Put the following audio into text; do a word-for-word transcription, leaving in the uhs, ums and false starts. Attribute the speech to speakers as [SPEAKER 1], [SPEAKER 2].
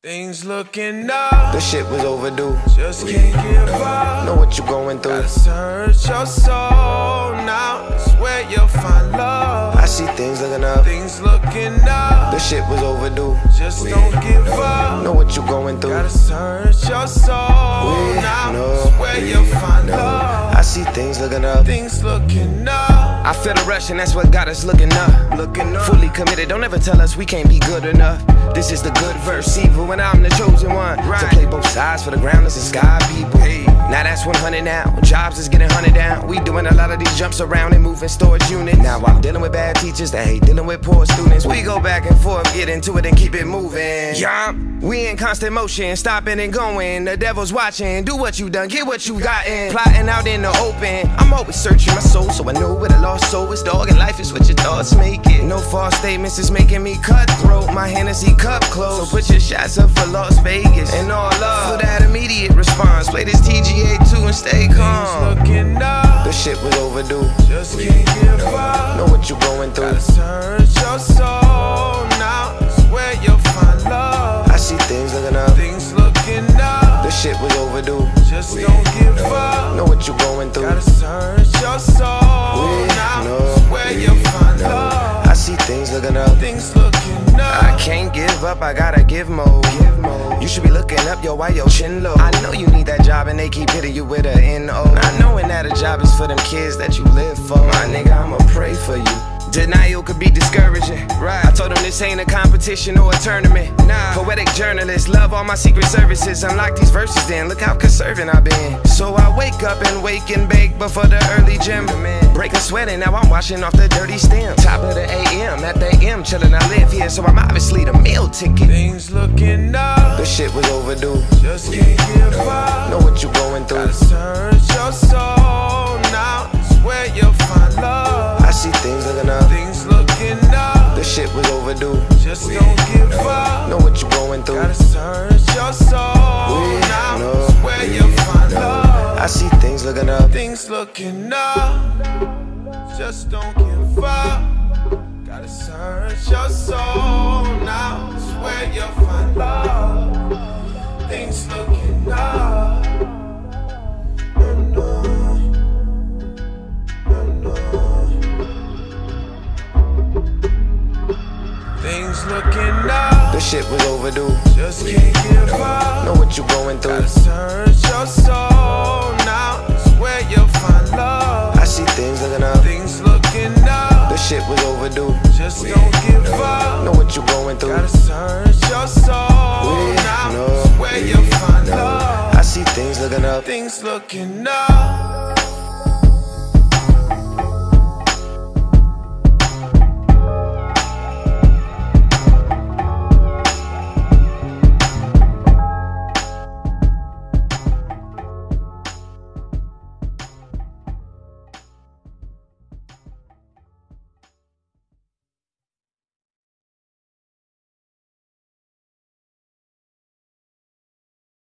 [SPEAKER 1] Things looking up.
[SPEAKER 2] The shit was overdue.
[SPEAKER 1] Just can't give up.
[SPEAKER 2] Know what you going through.
[SPEAKER 1] Gotta search your soul now. It's where you'll find love.
[SPEAKER 2] I see things looking up.
[SPEAKER 1] Things looking up.
[SPEAKER 2] The shit was overdue.
[SPEAKER 1] Just don't give up.
[SPEAKER 2] Know what you going through.
[SPEAKER 1] Gotta search your soul
[SPEAKER 2] We
[SPEAKER 1] now.
[SPEAKER 2] know,
[SPEAKER 1] It's where you'll find
[SPEAKER 2] know.
[SPEAKER 1] love.
[SPEAKER 2] I see things looking up.
[SPEAKER 1] Things looking up.
[SPEAKER 2] I feel the rush and that's what got us looking up. Looking up. Fully committed, don't ever tell us we can't be good enough. This is the good verse, evil when I'm the chosen one.
[SPEAKER 1] Right.
[SPEAKER 2] To play both sides for the groundless and sky people.
[SPEAKER 1] Hey.
[SPEAKER 2] Now that's one hundred now. Jobs is getting hunted down. We doing a lot of these jumps around and moving storage units. Now I'm dealing with bad teachers that hate dealing with poor students. We go back and forth, get into it and keep it moving. Yeah, we in constant motion, stopping and going. The devil's watching, do what you done, get what you gotten. Plotting out in the open, I'm always searching my soul, so I know where the lost soul is. Dog, and life is what your thoughts make it. No false statements is making me cutthroat. My Hennessy cup close, so put your shots up for Las Vegas. And all love for that immediate response. Play this T G A two and stay calm.
[SPEAKER 1] Things looking up.
[SPEAKER 2] The shit was overdue.
[SPEAKER 1] Just can't give up.
[SPEAKER 2] Know what you going through.
[SPEAKER 1] Gotta search your soul now. It's where you'll find love.
[SPEAKER 2] I see things looking up.
[SPEAKER 1] Things looking up.
[SPEAKER 2] The shit was overdue.
[SPEAKER 1] Just don't give up.
[SPEAKER 2] Know what you going through.
[SPEAKER 1] Gotta search your soul
[SPEAKER 2] We
[SPEAKER 1] now.
[SPEAKER 2] know,
[SPEAKER 1] It's where you'll find
[SPEAKER 2] know.
[SPEAKER 1] love.
[SPEAKER 2] I see things looking up.
[SPEAKER 1] Things looking up.
[SPEAKER 2] I can't give up, I gotta give more. Give more. You should be looking up, yo, why your chin low? I know you need that job and they keep hitting you with a N O. Not knowing that a job is for them kids that you live for. My nigga, I'ma pray for you. Denial could be discouraging. Right. I told them this ain't a competition or a tournament. Nah. Poetic journalist, love all my secret services. Unlock these verses, then look how conserving I've been. So I wake up and wake and bake before the early gym. Break a sweat and now I'm washing off the dirty stem. Top of the A M, at the M, chillin', I live here, so I'm obviously the meal ticket.
[SPEAKER 1] Things looking up.
[SPEAKER 2] The shit was overdue.
[SPEAKER 1] Just can't give up.
[SPEAKER 2] Know what you going through.
[SPEAKER 1] Gotta search your soul now. It's where you'll find love.
[SPEAKER 2] I see things looking up.
[SPEAKER 1] Things looking up.
[SPEAKER 2] The shit was overdue.
[SPEAKER 1] Just don't give up.
[SPEAKER 2] Know what you going through.
[SPEAKER 1] Gotta search your soul
[SPEAKER 2] We
[SPEAKER 1] now.
[SPEAKER 2] know,
[SPEAKER 1] It's where you'll find
[SPEAKER 2] know.
[SPEAKER 1] love.
[SPEAKER 2] I see things looking up.
[SPEAKER 1] Things looking up. Just don't give up. Gotta search your soul now. It's where you'll find love. Things looking up. Oh no. Oh no. Things looking up.
[SPEAKER 2] The shit was overdue.
[SPEAKER 1] Just can't give up.
[SPEAKER 2] Know what you going through.
[SPEAKER 1] Gotta search your soul now. It's where you'll find love.
[SPEAKER 2] I see things looking up.
[SPEAKER 1] Things looking up.
[SPEAKER 2] The shit was overdue.
[SPEAKER 1] Just don't give up.
[SPEAKER 2] Know what you going through.
[SPEAKER 1] Gotta search your soul
[SPEAKER 2] We
[SPEAKER 1] now.
[SPEAKER 2] know,
[SPEAKER 1] It's where you'll find
[SPEAKER 2] know.
[SPEAKER 1] love.
[SPEAKER 2] I see things looking up.
[SPEAKER 1] Things looking up.